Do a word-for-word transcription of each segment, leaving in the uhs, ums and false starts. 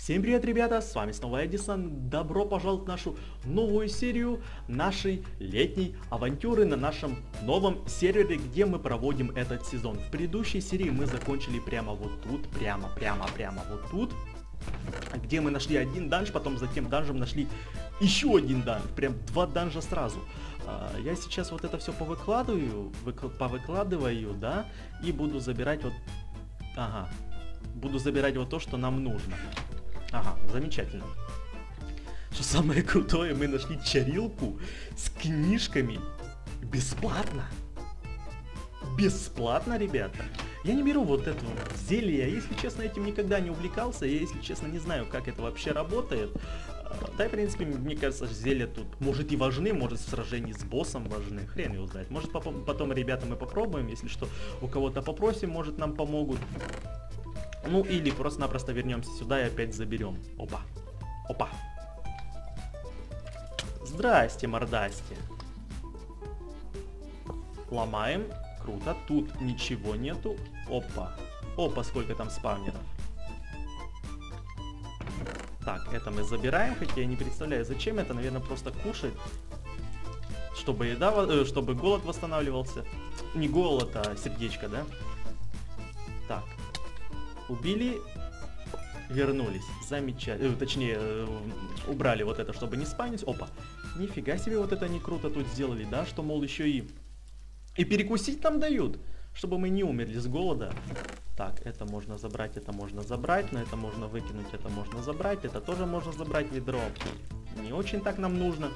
Всем привет, ребята, с вами снова Эдисон. Добро пожаловать в нашу новую серию нашей летней авантюры на нашем новом сервере, где мы проводим этот сезон. В предыдущей серии мы закончили прямо вот тут, прямо, прямо, прямо вот тут, где мы нашли один данж, потом за тем данжем нашли еще один данж, прям два данжа сразу. Я сейчас вот это все повыкладываю, повыкладываю, да, и буду забирать вот, ага, буду забирать вот то, что нам нужно. Ага, замечательно. Что самое крутое, мы нашли чарилку с книжками бесплатно. Бесплатно, ребята. Я не беру вот это зелье, я, если честно, этим никогда не увлекался, я, если честно, не знаю, как это вообще работает. Да, в принципе, мне кажется, зелья тут, может, и важны, может, в сражении с боссом важны, хрен его знает. Может, потом, ребята, мы попробуем, если что, у кого-то попросим, может, нам помогут. Ну, или просто-напросто вернемся сюда и опять заберем. Опа. Опа. Здрасте, мордасти. Ломаем. Круто. Тут ничего нету. Опа. Опа, сколько там спавнеров. Так, это мы забираем, хотя я не представляю, зачем это. Наверное, просто кушать. Чтобы еда, чтобы голод восстанавливался. Не голод, а сердечко, да? Так. Убили, вернулись. Замечательно. Э, точнее, э, убрали вот это, чтобы не спамить. Опа. Нифига себе, вот это они круто тут сделали, да? Что, мол, еще и... И перекусить нам дают, чтобы мы не умерли с голода. Так, это можно забрать, это можно забрать, но это можно выкинуть, это можно забрать, это тоже можно забрать ведро. Не очень так нам нужно.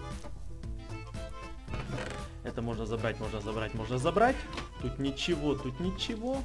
Это можно забрать, можно забрать, можно забрать. Тут ничего, тут ничего.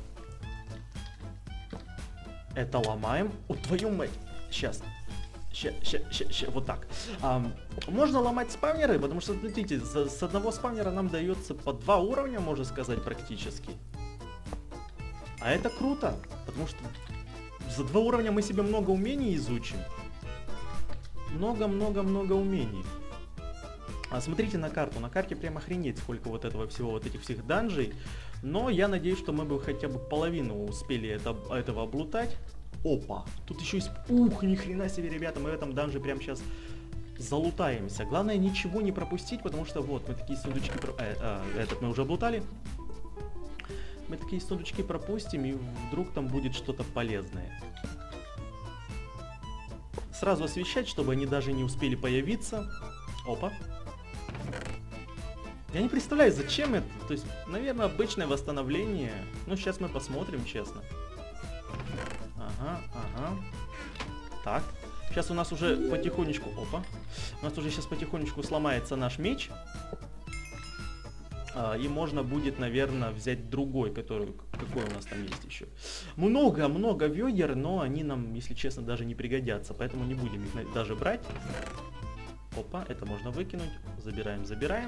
Это ломаем. О, твою мать. Сейчас. Ща, ща, ща, ща. Вот так. А, можно ломать спавнеры, потому что, смотрите, с, с одного спавнера нам дается по два уровня, можно сказать, практически. А это круто, потому что за два уровня мы себе много умений изучим. Много-много-много умений. А смотрите на карту. На карте прям охренеть, сколько вот этого всего, вот этих всех данжей. Но я надеюсь, что мы бы хотя бы половину успели это, этого облутать. Опа! Тут еще есть... Ух, ни хрена себе, ребята, мы в этом данже прямо сейчас залутаемся. Главное ничего не пропустить, потому что вот, мы такие сундучки... Про... Э, э, этот мы уже облутали. Мы такие сундучки пропустим, и вдруг там будет что-то полезное. Сразу освещать, чтобы они даже не успели появиться. Опа! Я не представляю, зачем это. То есть, наверное, обычное восстановление. Ну, сейчас мы посмотрим, честно. Ага, ага. Так. Сейчас у нас уже потихонечку... Опа. У нас уже сейчас потихонечку сломается наш меч. А, и можно будет, наверное, взять другой, который... Какой у нас там есть еще? Много-много ведер, но они нам, если честно, даже не пригодятся. Поэтому не будем их даже брать. Опа, это можно выкинуть. Забираем, забираем.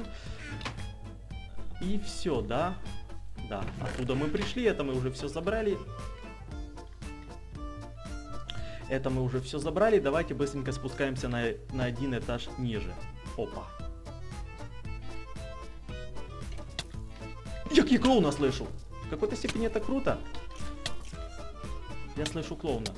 И все, да? Да, оттуда мы пришли, это мы уже все забрали. Это мы уже все забрали. Давайте быстренько спускаемся на, на один этаж ниже. Опа. Як я клоуна слышу? В какой-то степени это круто. Я слышу клоуна.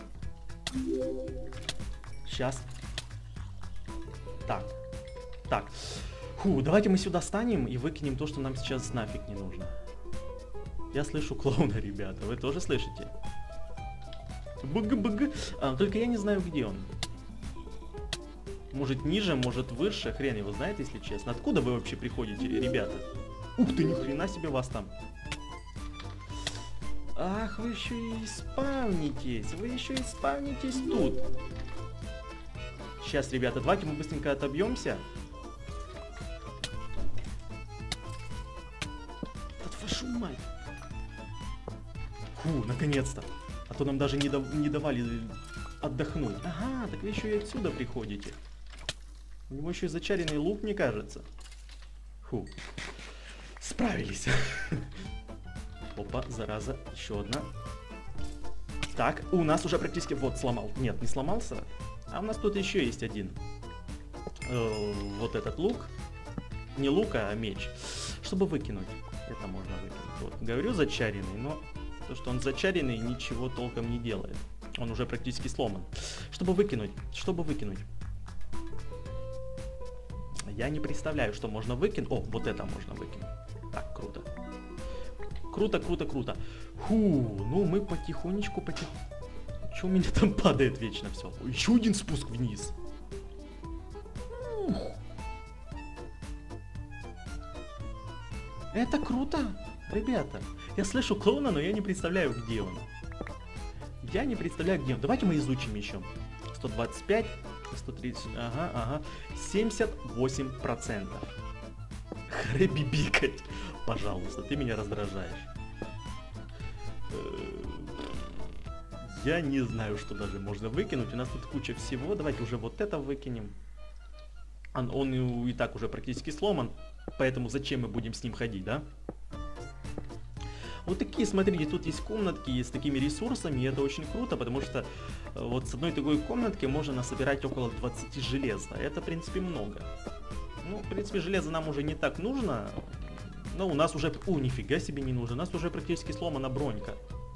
Сейчас. Так. Так. Фу, давайте мы сюда станем и выкинем то, что нам сейчас нафиг не нужно. Я слышу клоуна, ребята. Вы тоже слышите? Бг-бг. А, только я не знаю, где он. Может ниже, может выше. Хрен его знает, если честно. Откуда вы вообще приходите, ребята? Ух ты, ни хрена себе вас там. Ах, вы еще и спавнитесь. Вы еще и спавнитесь тут. Сейчас, ребята, давайте мы быстренько отобьемся. Да вашу мать. Фу, наконец-то. А то нам даже не, дав не давали отдохнуть. Ага, так вы еще и отсюда приходите. У него еще и зачаренный лук, мне кажется. Фу. Справились. Опа, зараза. Еще одна. Так, у нас уже практически... Вот, сломал. Нет, не сломался. А у нас тут еще есть один. Э, вот этот лук. Не лук, а меч. Чтобы выкинуть. Это можно выкинуть. Вот, говорю, зачаренный, но то, что он зачаренный, ничего толком не делает. Он уже практически сломан. Чтобы выкинуть, чтобы выкинуть. Я не представляю, что можно выкинуть. О, вот это можно выкинуть. Так, круто. Круто, круто, круто. Фу, ну мы потихонечку, потихонечку. Че у меня там падает вечно все? Еще один спуск вниз. Ух. Это круто, ребята. Я слышу клоуна, но я не представляю, где он. Я не представляю, где он. Давайте мы изучим еще. сто двадцать пять, сто тридцать, ага, ага. семьдесят восемь процентов. Хрэби бикать. Пожалуйста, ты меня раздражаешь. Я не знаю, что даже можно выкинуть. У нас тут куча всего. Давайте уже вот это выкинем. Он, он и так уже практически сломан. Поэтому зачем мы будем с ним ходить, да? Вот такие, смотрите, тут есть комнатки с такими ресурсами. И это очень круто, потому что вот с одной такой комнатки можно насобирать около двадцати железа. Это, в принципе, много. Ну, в принципе, железо нам уже не так нужно. Но у нас уже... О, нифига себе не нужно. У нас уже практически сломана бронька.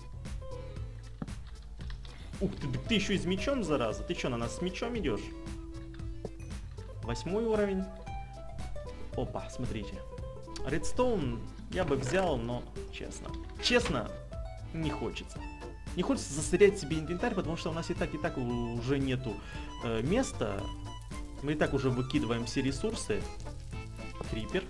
Ух ты, ты еще и с мечом, зараза. Ты что, на нас с мечом идешь? Восьмой уровень. Опа, смотрите. Редстоун я бы взял, но честно. Честно, не хочется. Не хочется засорять себе инвентарь, потому что у нас и так, и так уже нету э, места. Мы и так уже выкидываем все ресурсы. Крипер.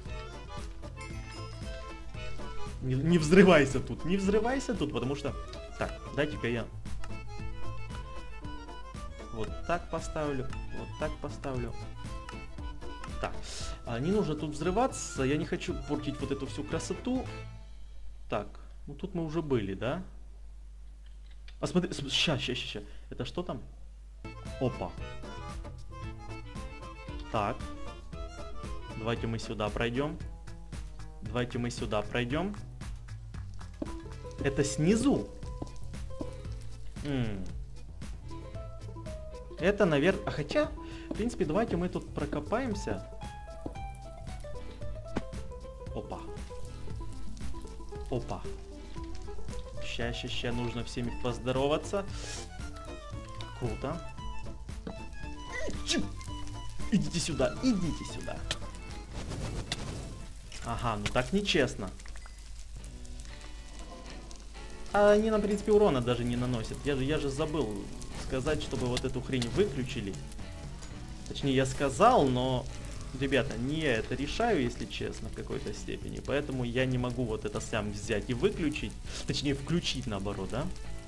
Не, не взрывайся тут, не взрывайся тут, потому что... Так, дайте-ка я... Вот так поставлю, вот так поставлю. Так, а, не нужно тут взрываться, я не хочу портить вот эту всю красоту. Так, ну тут мы уже были, да? А смотри, ща, ща, ща, ща. Это что там? Опа. Так. Давайте мы сюда пройдем. Давайте мы сюда пройдем. Это снизу? М-м. Это, наверное... А хотя, в принципе, давайте мы тут прокопаемся. Опа. Опа. Ща, ща, ща, нужно всеми поздороваться. Круто. Идите сюда, идите сюда. Ага, ну так нечестно. А они нам, в принципе, урона даже не наносят. Я же, я же забыл сказать, чтобы вот эту хрень выключили. Точнее, я сказал, но, ребята, не я это решаю, если честно, в какой-то степени. Поэтому я не могу вот это сам взять и выключить. Точнее, включить, наоборот, да?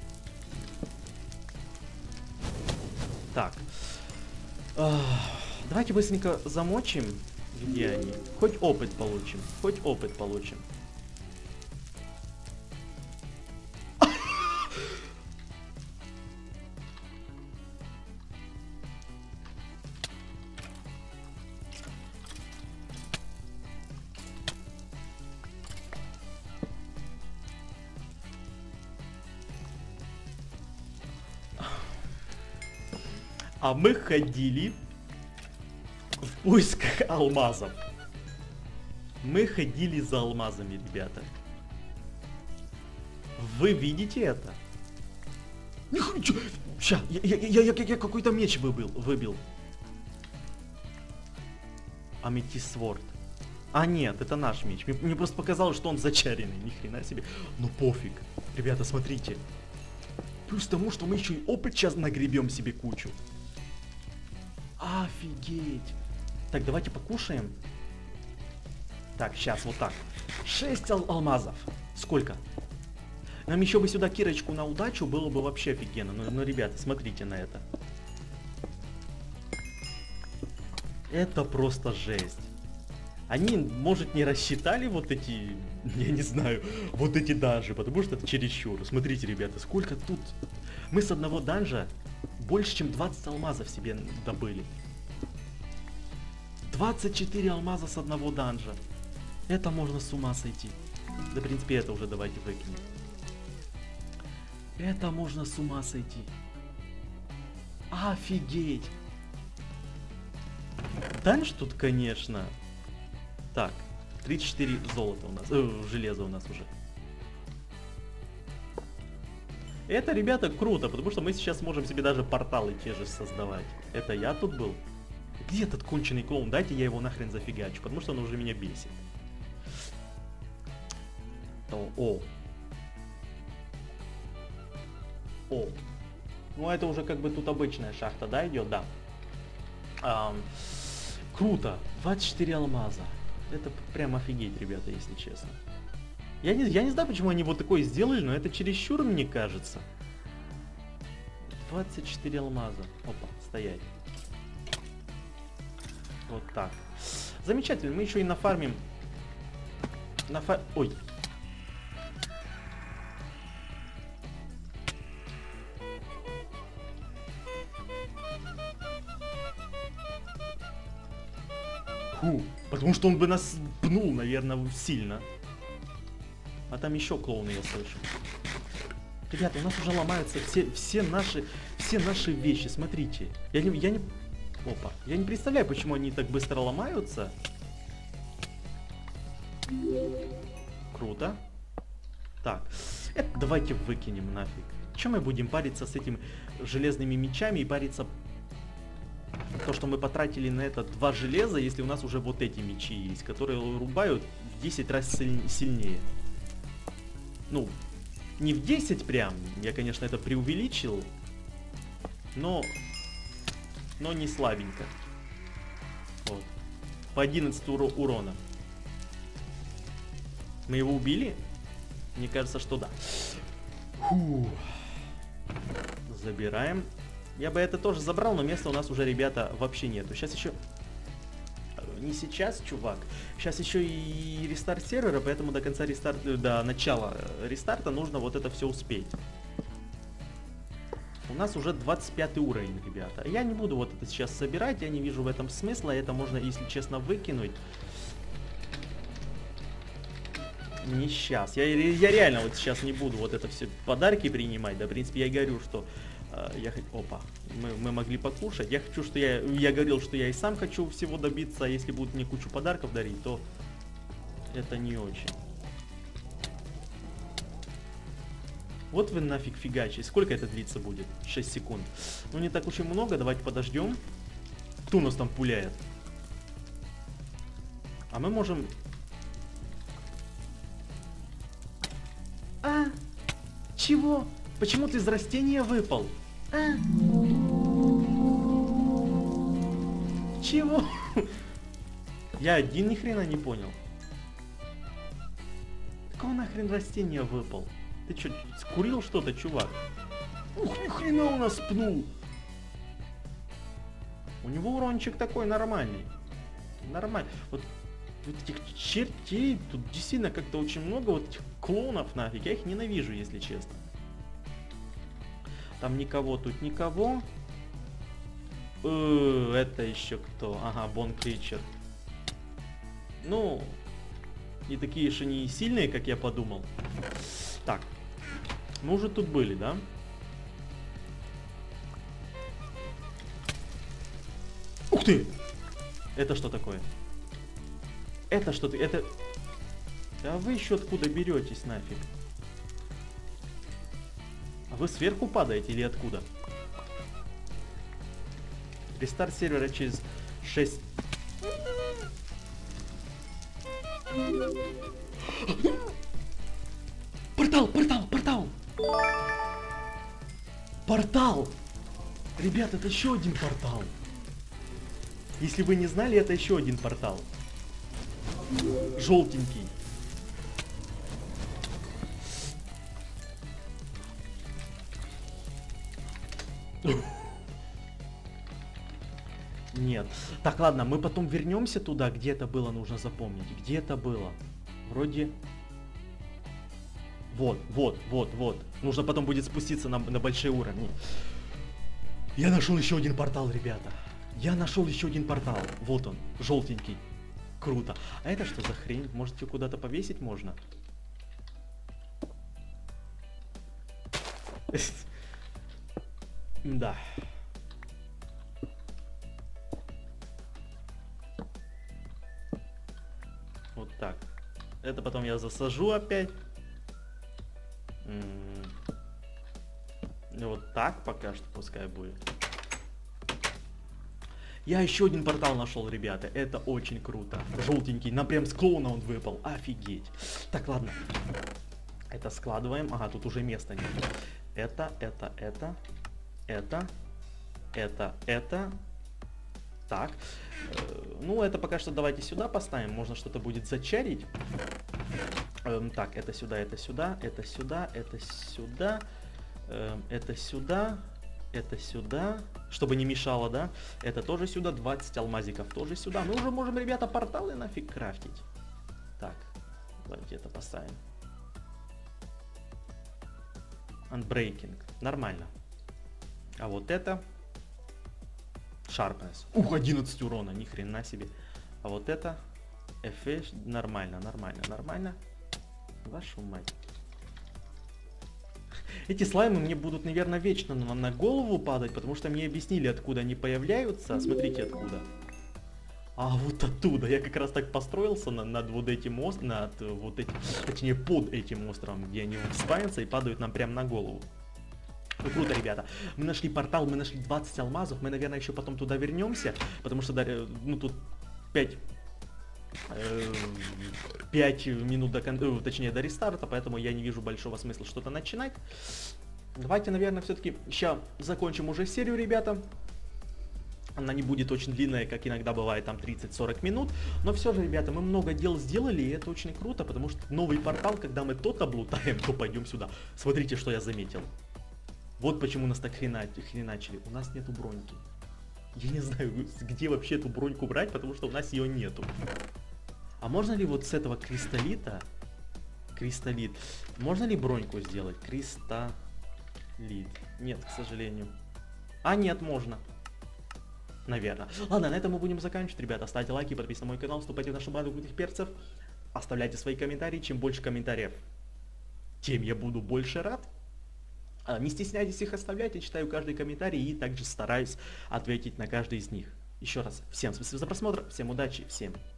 Так. Давайте быстренько замочим. Где они? Хоть опыт получим. Хоть опыт получим. А мы ходили в поисках алмазов. Мы ходили за алмазами, ребята. Вы видите это? Ща, я, я, я, я, я какой-то меч выбил, выбил. Аметист Сворд. А нет, это наш меч. Мне, мне просто показалось, что он зачаренный. Ни хрена себе. Ну пофиг. Ребята, смотрите. Плюс тому, что мы еще и опыт сейчас нагребем себе кучу. Офигеть. Так, давайте покушаем. Так, сейчас вот так. Шесть ал алмазов. Сколько? Нам еще бы сюда кирочку на удачу, было бы вообще офигенно. Но, но, ребята, смотрите на это. Это просто жесть. Они, может, не рассчитали вот эти, я не знаю, вот эти данжи, потому что это чересчур. Смотрите, ребята, сколько тут... Мы с одного данжа больше, чем двадцать алмазов себе добыли. двадцать четыре алмаза с одного данжа. Это можно с ума сойти. Да, в принципе, это уже давайте выкинем. Это можно с ума сойти. Офигеть. Данж тут, конечно... Так, тридцать четыре золота у нас, э, железа у нас уже. Это, ребята, круто, потому что мы сейчас можем себе даже порталы те же создавать. Это я тут был? Где этот конченый клоун? Дайте я его нахрен зафигачу, потому что он уже меня бесит. О, о. О. Ну это уже как бы тут обычная шахта, да, идет, да. Ам, круто. двадцать четыре алмаза. Это прям офигеть, ребята, если честно. Я не, я не знаю, почему они вот такое сделали, но это чересчур, мне кажется. двадцать четыре алмаза. Опа, стоять. Вот так. Замечательно, мы еще и нафармим. Нафар... Ой. Фу, потому что он бы нас пнул, наверное, сильно. А там еще клоуны, я слышу. Ребята, у нас уже ломаются все, все наши, все наши вещи. Смотрите, я не, я не, опа, я не представляю, почему они так быстро ломаются. Круто. Так, это давайте выкинем нафиг. Чем мы будем париться с этими железными мечами и париться то, что мы потратили на это два железа, если у нас уже вот эти мечи есть, которые рубают в десять раз сильнее. Ну, не в десять прям, я, конечно, это преувеличил, но, но не слабенько. Вот. По одиннадцать уро урона. Мы его убили? Мне кажется, что да. Фу. Забираем. Я бы это тоже забрал, но места у нас уже, ребята, вообще нету. Сейчас еще... Не сейчас, чувак. Сейчас еще и рестарт сервера, поэтому до конца рестарта, до начала рестарта нужно вот это все успеть. У нас уже двадцать пятый уровень, ребята. Я не буду вот это сейчас собирать, я не вижу в этом смысла. Это можно, если честно, выкинуть. Не сейчас. Я, я реально вот сейчас не буду вот это все подарки принимать. Да, в принципе, я и говорю, что... Я хочу... Опа, мы, мы могли покушать. Я хочу, что я... Я говорил, что я и сам хочу всего добиться. А если будут мне кучу подарков дарить, то это не очень. Вот вы нафиг фигачи. Сколько это длиться будет? шесть секунд. Ну не так уж и много. Давайте подождем. Кто у нас там пуляет? А мы можем... А? Чего? Почему ты из растения выпал? А? Чего? Я один ни хрена не понял. Какого нахрен растения выпал? Ты что, скурил что-то, чувак? Ух, ни хрена у нас пнул. У него урончик такой нормальный. Нормальный. Вот, вот этих чертей тут действительно как-то очень много. Вот этих клонов нафиг. Я их ненавижу, если честно. Там никого, тут никого. Э, это еще кто? Ага, Бон Кричер. Ну, не такие же не сильные, как я подумал. Так, мы уже тут были, да? Ух ты! Это что такое? Это что-то... Это... А вы еще откуда беретесь нафиг? А вы сверху падаете или откуда? Рестарт сервера через шесть... Портал, портал, портал! Портал! Ребят, это еще один портал. Если вы не знали, это еще один портал. Желтенький. Нет. Так, ладно, мы потом вернемся туда, где это было, нужно запомнить. Где это было? Вроде... Вот, вот, вот, вот. Нужно потом будет спуститься на, на большие уровни. Я нашел еще один портал, ребята. Я нашел еще один портал. Вот он, желтенький. Круто. А это что за хрень? Может, ее куда-то повесить можно? Да. Вот так. Это потом я засажу опять. так пока что пускай будет. Я еще один портал нашел, ребята. Это очень круто. Желтенький. Нам прям с клоуна он выпал. Офигеть. Так, ладно. Это складываем. Ага, тут уже места нет. Это, это, это, это, это, это. Так. Э, ну, это пока что давайте сюда поставим. Можно что-то будет зачарить. Эм, так, это сюда, это сюда, это сюда, это сюда, эм, это сюда, это сюда. Чтобы не мешало, да? Это тоже сюда. двадцать алмазиков тоже сюда. Мы уже можем, ребята, порталы нафиг крафтить. Так. Давайте это поставим. Unbreaking. Нормально. А вот это... Sharpness. Ух, одиннадцать урона. Ни хрена себе. А вот это... эф эш. Нормально, нормально, нормально. Вашу мать. Эти слаймы мне будут, наверное, вечно на, на голову падать, потому что мне объяснили, откуда они появляются. Смотрите, откуда. А вот оттуда. Я как раз так построился на, над вот этим островом, над вот этим, точнее под этим островом, где они спавнятся и падают нам прямо на голову. Ну круто, ребята. Мы нашли портал, мы нашли двадцать алмазов. Мы, наверное, еще потом туда вернемся, потому что, ну, тут пять... пять минут до кон... точнее до рестарта, поэтому я не вижу большого смысла что-то начинать. Давайте, наверное, все-таки сейчас закончим уже серию, ребята. Она не будет очень длинная, как иногда бывает, там тридцать-сорок минут. Но все же, ребята, мы много дел сделали, и это очень круто, потому что новый портал, когда мы тот облутаем, то пойдем сюда. Смотрите, что я заметил. Вот почему нас так хрена... хреначили. У нас нету броньки. Я не знаю, где вообще эту броньку брать, потому что у нас ее нету. А можно ли вот с этого кристаллита... Кристаллит. Можно ли броньку сделать? Кристаллит. Нет, к сожалению. А, нет, можно. Наверное. Ладно, на этом мы будем заканчивать, ребята. Ставьте лайки, подписывайтесь на мой канал, вступайте в нашу банду крутых перцев. Оставляйте свои комментарии. Чем больше комментариев, тем я буду больше рад. Не стесняйтесь их оставлять, я читаю каждый комментарий и также стараюсь ответить на каждый из них. Еще раз, всем спасибо за просмотр, всем удачи, всем